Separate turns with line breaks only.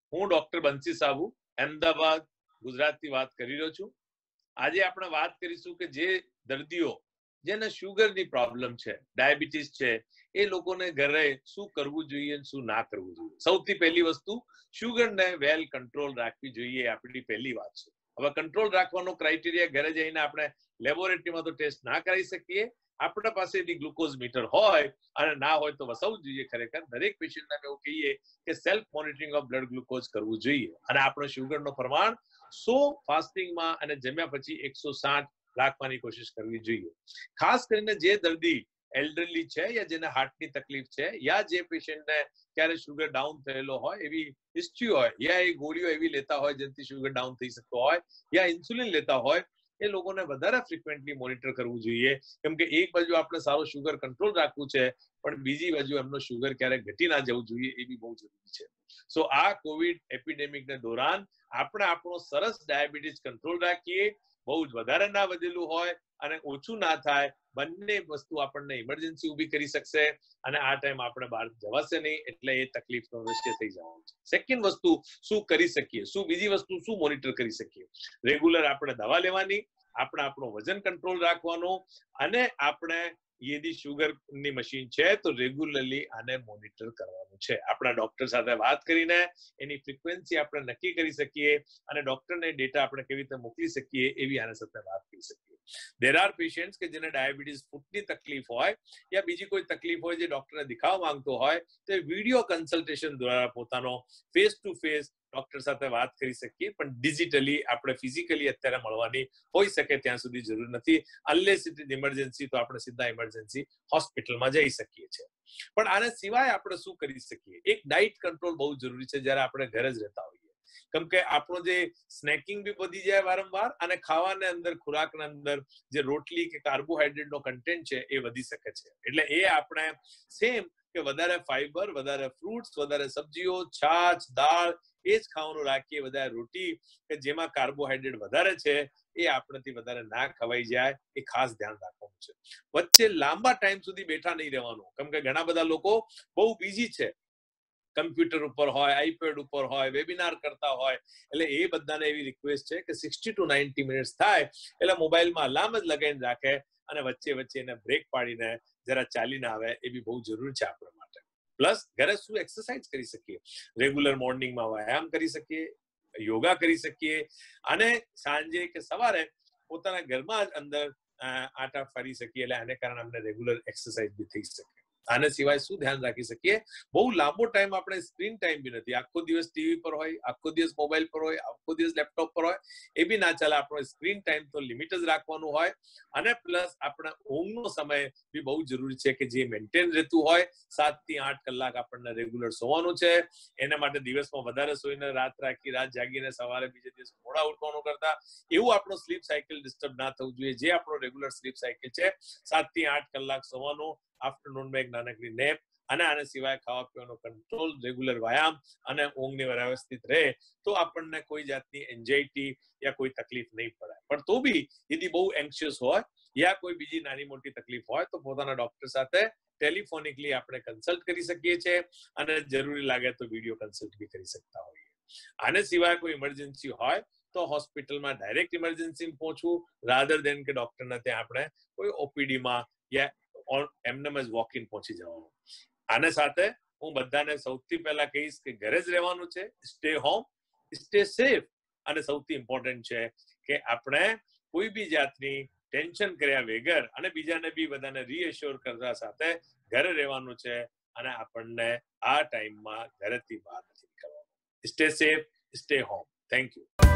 હું ડોક્ટર બંસી સાબુ અહેમદાબાદ ગુજરાતથી વાત કરી રહ્યો છું. આજે આપણે વાત કરીશું કે જે દર્દીઓ જેને શુગરની પ્રોબ્લેમ છે, ડાયાબિટીસ છે, એ લોકોને ઘરે શું કરવું જોઈએ અને શું ના કરવું જોઈએ. સૌથી પહેલી વસ્તુ, શુગરને વેલ કંટ્રોલ રાખવી જોઈએ, આપણી પહેલી વાત છે. હવે કંટ્રોલ રાખવાનો ક્રાઇટેરિયા ઘરે જઈને આપણે લેબોરેટરીમાં તો ટેસ્ટ ના કરી શકીએ. આપણા પાસે ગ્લુકોઝ મીટર હોય અને ના હોય તો વસાવવું જોઈએ. ખરેખર દરેક પેશન્ટને એવું કહીએ કે self monitoring of blood glucose કરવું જોઈએ. અને આપણો શુગરનો પ્રમાણ 100 ફાસ્ટિંગમાં અને જમ્યા પછી 160 રાખવાની કોશિશ કરવી જોઈએ. ખાસ કરીને જે દર્દી એલ્ડરલી છે યા જેને હાર્ટની તકલીફ છે યા જે પેશન્ટને ક્યારે શુગર ડાઉન થયેલો હોય, એવી હિસ્ટ્રી હોય, યા એ ગોળીઓ એવી લેતા હોય જેનાથી શુગર ડાઉન થઈ શકતો હોય, યા ઇન્સ્યુલિન લેતા હોય, એ લોકોને વધારે ફ્રીક્વન્ટલી મોનિટર કરવું જોઈએ. કેમ કે એક બાજુ આપણે સારો શુગર કંટ્રોલ રાખવું છે, પણ બીજી બાજુ એમનો શુગર ક્યારેક ઘટી ના જવું જોઈએ, એ બી બહુ જરૂરી છે. સો આ કોવિડ એપિડેમિકના દોરાન આપણે આપણો સરસ ડાયાબિટીસ કંટ્રોલ રાખીએ, બહુ જ વધારે ના વધેલું હોય અને ઓછું ના થાય. બંને વસ્તુ આપણને ઇમરજન્સી ઊભી કરી શકશે અને આ ટાઈમ આપણે બહાર જવાશે નહીં, એટલે એ તકલીફનો વિષય થઈ જવાનો છે. સેકન્ડ વસ્તુ શું કરી શકીએ, બીજી વસ્તુ શું મોનિટર કરી શકીએ. રેગ્યુલર આપણે દવા લેવાની, આપણે આપણું વજન કંટ્રોલ રાખવાનું અને આપણે યદી શુગરની મશીન છે તો રેગ્યુલરલી આને મોનિટર કરવાનું છે. આપણા ડોક્ટર સાથે વાત કરીને એની ફ્રીક્વન્સી આપણે નક્કી કરી શકીએ અને ડોક્ટરને ડેટા આપણે કેવી રીતે મોકલી શકીએ એવી આના સાથે વાત કરી શકીએ. દેર આર પેશન્ટ્સ કે જેને ડાયાબિટીસ ફૂટની તકલીફ હોય યા બીજી કોઈ તકલીફ હોય જે ડોક્ટરને દેખાવા માંગતો હોય, તો વિડીયો કન્સલ્ટેશન દ્વારા પોતાનો ફેસ ટુ ફેસ ડોક્ટર સાથે વાત કરી શકીએ. પણ ડિજિટલી આપણે ફિઝિકલી અત્યારે મળવાની હોઈ શકે ત્યાં સુધી જરૂર નથી. અનલેસ ઇટ ઇઝ ઇમરજન્સી તો આપણે સીધા ઇમરજન્સી હોસ્પિટલમાં જઈ શકીએ છીએ. પણ આના સિવાય આપણે શું કરી શકીએ? એક ડાયટ કંટ્રોલ બહુ જરૂરી છે જ્યારે આપણે ઘરે જ રહેતા હોઈએ. કેમ કે આપણો જે સ્નેકિંગ બી વધી જાય વારંવાર અને ખાવાના અંદર, ખોરાકના અંદર જે રોટલી કે કાર્બોહાઈડ્રેટનો કન્ટેન્ટ છે એ વધી શકે છે. એટલે એ આપણે સેમ કે વધારે ફાઈબર, વધારે ફ્રૂટ્સ, વધારે સબ્જીઓ, છાશ, દાળ એ જ ખાવાનું રાખીએ. વધારે રોટી કે જેમાં કાર્બોહાઈડ્રેટ વધારે છે એ આપણેથી વધારે ના ખવાઈ જાય, એ ખાસ ધ્યાન રાખવાનું છે. વચ્ચે લાંબા ટાઈમ સુધી બેઠા નહીં રહેવાનું, કેમ કે ઘણા બધા લોકો બહુ બીજી છે, કમ્પ્યુટર ઉપર હોય, આઈપેડ ઉપર હોય, વેબિનાર કરતા હોય. એટલે એ બધાને એવી રિક્વેસ્ટ છે કે 60 to 90 મિનિટ્સ થાય એટલે મોબાઈલમાં અલાર્મ જ લગાવીને રાખે અને વચ્ચે વચ્ચે એને બ્રેક પાડીને જરા ચાલીને આવે, એ બી બહુ જરૂરી છે આપણા માટે. પ્લસ ઘરે શું એક્સરસાઇઝ કરી શકીએ? રેગ્યુલર મોર્નિંગમાં વ્યાયામ કરી શકીએ, યોગા કરી શકીએ અને સાંજે કે સવારે પોતાના ઘરમાં જ અંદર આટા ફરી શકીએ. એટલે આને કારણે અમને રેગ્યુલર એક્સરસાઇઝ બી થઈ શકે. આને સિવાય શું ધ્યાન રાખી શકીએ? બહુ લાંબો ટાઈમ આપણે સ્ક્રીન ટાઈમ બી નથી. આખો દિવસ ટીવી પર હોય, આખો દિવસ મોબાઈલ પર હોય, આખો દિવસ લેપટોપ પર હોય, એ બી ના ચાલે. આપણો સ્ક્રીન ટાઈમ તો લિમિટ જ રાખવાનું હોય. અને પ્લસ આપણા ઊંઘનો સમય બી બહુ જરૂરી છે કે જે મેન્ટેન રહેતું હોય. 7 થી 8 કલાક આપણને રેગ્યુલર સોવાનું છે. એના માટે દિવસમાં વધારે સોઈને રાત જાગીને સવારે બીજે દિવસ મોડા ઉઠવાનું કરતા એવું આપણો સ્લીપ સાયકલ ડિસ્ટર્બ ના થવું જોઈએ. જે આપણો રેગ્યુલર સ્લીપ સાયકલ છે 7 થી 8 કલાક સોવાનું, આફ્ટરનૂનમાં એક નાનકડી નેપ અને આના સિવાય ખાવા પીવાનો કંટ્રોલ, રેગ્યુલર વ્યાયામ અને ઊંઘની વ્યવસ્થિત રહે તો આપણને કોઈ જાતની એન્ઝાઇટી યા કોઈ તકલીફ નહીં પડે. પણ તો બી યદી બહુ એન્શિયસ હોય યા કોઈ બીજી નાની મોટી તકલીફ હોય તો પોતાના ડોક્ટર સાથે ટેલિફોનિકલી આપણે કન્સલ્ટ કરી શકીએ છીએ અને જરૂરી લાગે તો વિડીયો કન્સલ્ટ બી કરી શકતા હોઈએ. આને સિવાય કોઈ ઇમરજન્સી હોય તો હોસ્પિટલમાં ડાયરેક્ટ ઇમરજન્સી પહોંચવું રાધર દેન કે ડોક્ટરના ત્યાં આપણે કોઈ ઓપીડીમાં યા એમને જ વોક ઇન પહોંચી જવાનું. આને સાથે હું બધાને સૌથી પહેલા કહીશ કે ઘરે જ રહેવાનું છે. સ્ટે હોમ, સ્ટે સેફ અને સૌથી ઇમ્પોર્ટન્ટ છે કે આપણે કોઈ બી જાતની ટેન્શન કર્યા વગર અને બીજાને બી બધાને રીએશ્યોર કરવા સાથે ઘરે રહેવાનું છે અને આપણને આ ટાઈમમાં ઘરેથી બહાર નથી નીકળવાનું. Stay safe, stay home. Thank you.